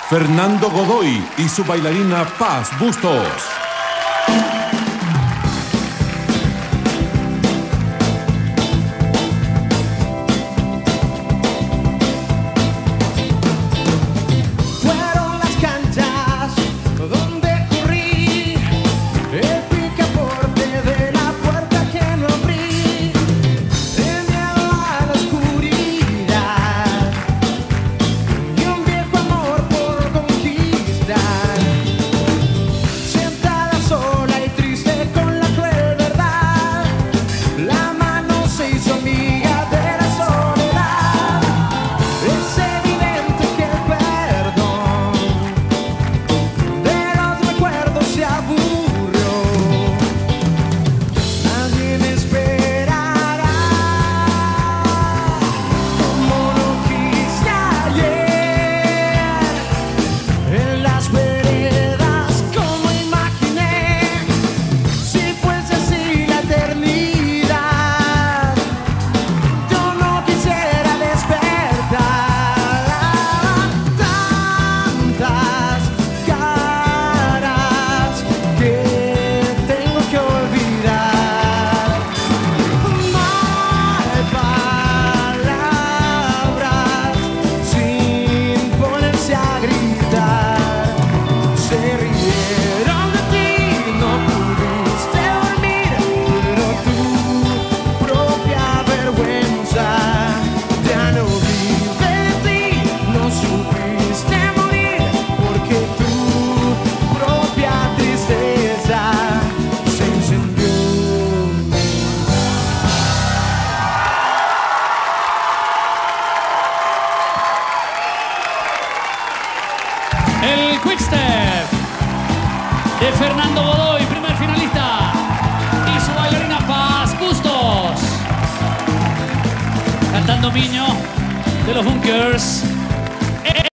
Fernando Godoy y su bailarina Paz Bustos. El Quickstep de Fernando Godoy, primer finalista, y su bailarina Paz Bustos, cantando Miño de los Bunkers.